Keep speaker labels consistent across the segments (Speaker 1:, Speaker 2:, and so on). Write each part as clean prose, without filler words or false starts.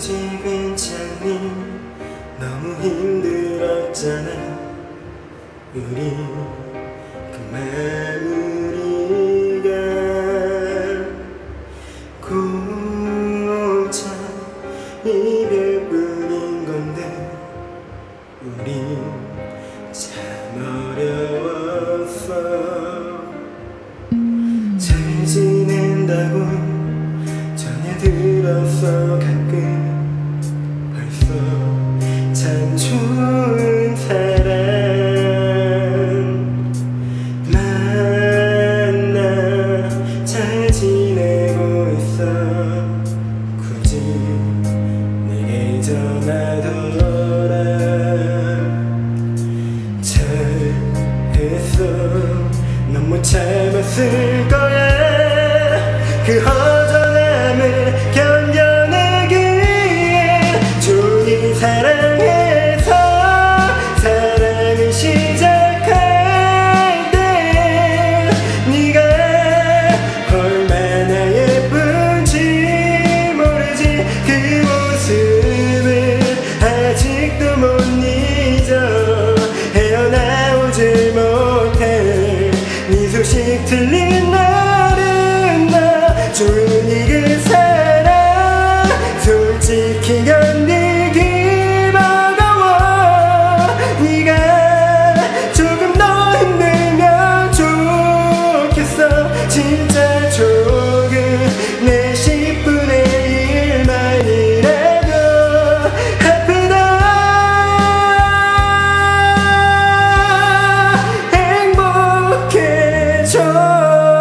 Speaker 1: 굳이 괜찮니? 너무 힘들었잖아 우리 그 마무리가 고작 이별뿐인 건데 우리 참 어려웠어. 잘 지낸다고 전해 들었어. 가끔 벌써 참 좋은 사람 만나 잘 지내고 있어. 굳이 내게 전하더라. 잘했어. 넌 못 참았을 거야. 그 허전함을 견뎌내기에 조용히 사랑해서 사랑을 시작할 때 네가 얼마나 예쁜지 모르지. 그 모습을 아직도 못 잊어. 헤어나오지 못해 네 소식 들린 날은 나 조용히 그 사랑 솔직히 견디기 버거워. 네가 조금 더 힘들면 좋겠어. 진짜 조금 내 10분의 1만이라도 아프다. 행복해져.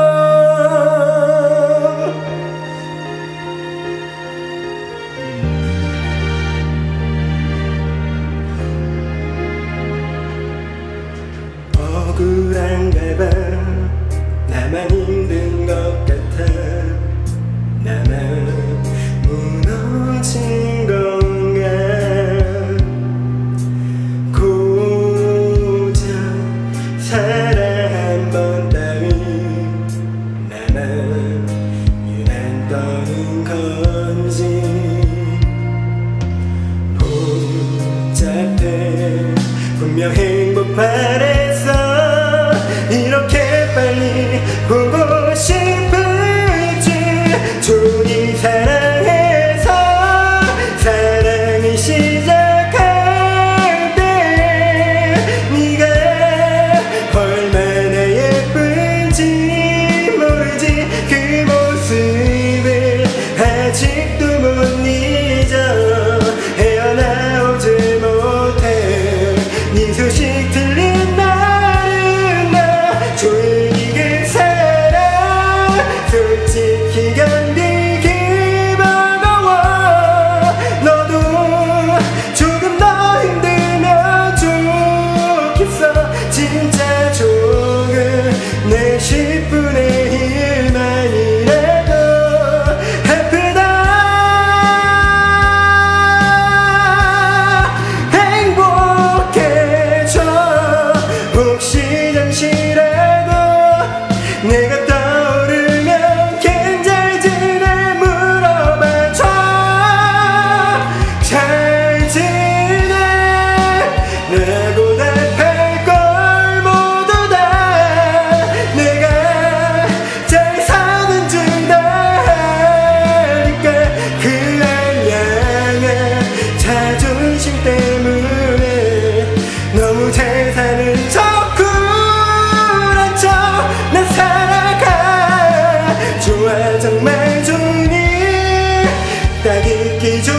Speaker 1: 억울한가 봐. 나만 힘든 것 같아. 나만 무너진 건가. 고작 사랑 한 번 따위 나만 유난 떠는 건지. 복잡해. 분명 행복 바랬어. 이렇게 빨리 보고 싶을지. 조용히 사랑해서 사랑이 시작할 때 네가 얼마나 예쁜지 모르지. 그 모습을 아직도 못 잊어. 헤어나오지 못해 네 소식 들린 날은 나 조용히 그 사랑 솔직히 견디기 버거워. 너도 조금 더 힘들면 좋겠어. 진짜 조금 내 10분의 1만이라도 아프다. 행복해져. 혹시 잠시라도 내가 떠오르면 괜찮지를 물어봐줘. 잘 지내 라고 답할 걸 모두 다. 내가 잘 사는 줄 다 아니까. 그 알량한 자존심 때문에 너무 잘 사는 척 쿨한 척 나 살아가. 좋아 정말 좋니 딱 잊기 좋아.